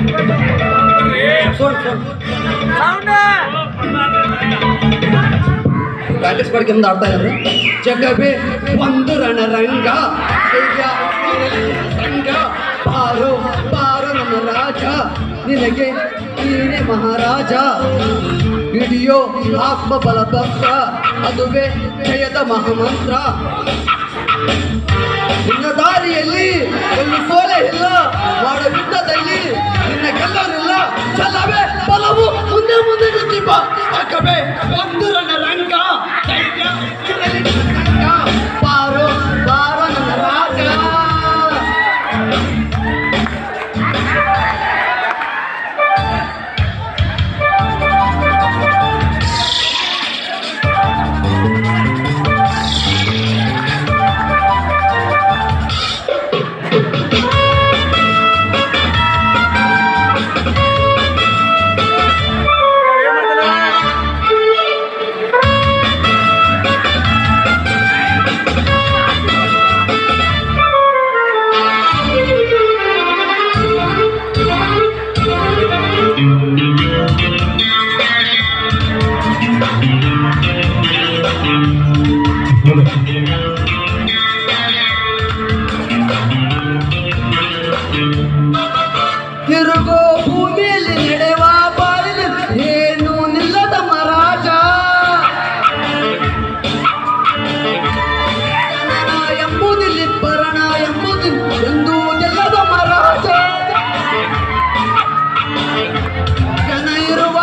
Practice ಮಾಡ್ಕೊಂಡು ಮುಂದೆ ಆಡ್ತಾ ಇದ್ದಾರೆ. ಜಗವೇ ಒಂದು ರಣರಂಗ ಸಂಗ ಬಾರೋ ಬಾರೋ ನಮ್ಮ ರಾಜ ನಿನಗೆ ನೀನೇ ಮಹಾರಾಜ ಹಿಡಿಯೋ ಆತ್ಮಬಲ ಭಕ್ತ ಅದುವೇ ಜಯದ ಮಹಾಮಂತ್ರ ನಿನ್ನ ದಾರಿಯಲ್ಲಿ ಒಂದು ಸೋಲೆ ಇಲ್ಲ ಮಾಡೋ ಯುದ್ಧದಲ್ಲಿ ನಿನ್ನ ಗೆಲ್ಲೋರಿಲ್ಲ ಛಲವೇ ಬಲವು ಮುಂದೆ ಮುಂದೆ ದೀಪ ಜಗವೇ ಒಂದು ರಣರಂಗ ಬಾರೋ ಬಾರೋ ನನ್ನ ರಾಜ. ತಿರುಗೋ ಭೂಮಿಯಲ್ಲಿ ನಡೆವ ಬಾಳಿನ ಏನು ನಿಲ್ಲದ ಮಹಾರಾಜ ಜನನ ಎಂಬುದಿಲ್ಲಿ ಪರಣ ಎಂಬುದು ಎಂದು ಗೆಲ್ಲದ ಮಹಾರಾಜ ಜನ ಇರುವ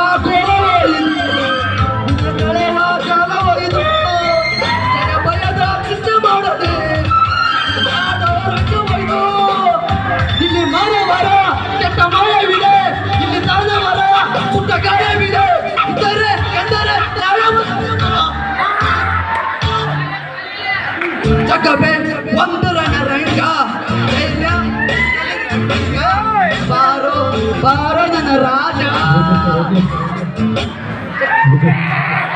ಕಳೆವ ಕಾಲವೈದು ಜನ ಭಯದ ಚಿಂತೆ ಮಾಡದೆ ಇಲ್ಲಿ ಮಾನವರ ಕೆಟ್ಟ ಮಾಯವಿದೆ ಇಲ್ಲಿ ದಾನವರ ಪುಟ್ಟ ಗಾಯವಿದೆ ಇದ್ದರೆ ಎಂದರೆ ಜಗವೇ ಒಂದು ರಣರಂಗ ಬಾರೋ ಬಾರೋ ನನ್ನ ರಾಜ.